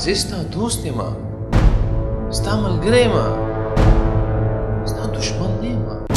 زه ستا دوست یم، ستا ملګری یم، ستا دشمن نه یم.